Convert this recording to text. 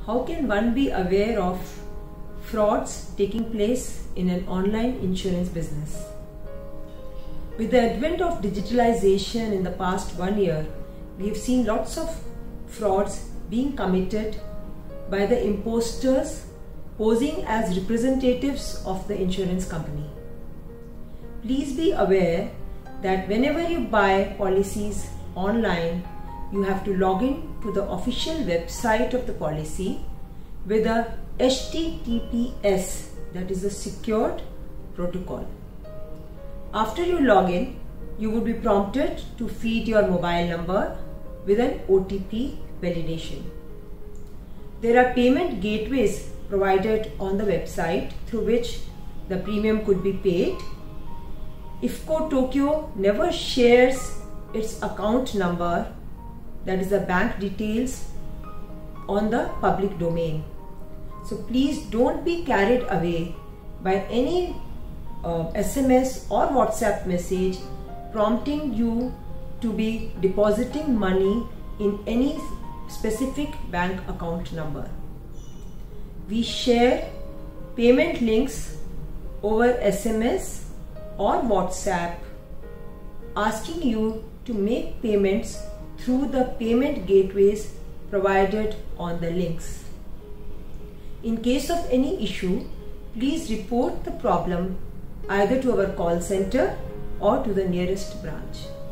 How can one be aware of frauds taking place in an online insurance business? With the advent of digitalization in the past 1 year, we have seen lots of frauds being committed by the imposters posing as representatives of the insurance company. Please be aware that whenever you buy policies online, you have to log in to the official website of the policy with a HTTPS, that is a secured protocol. After you log in, you would be prompted to feed your mobile number with an OTP validation. There are payment gateways provided on the website through which the premium could be paid. IFFCO Tokyo never shares its account number, that is the bank details, on the public domain. So please don't be carried away by any SMS or WhatsApp message prompting you to be depositing money in any specific bank account number. We share payment links over SMS or WhatsApp asking you to make payments through the payment gateways provided on the links. In case of any issue, please report the problem either to our call center or to the nearest branch.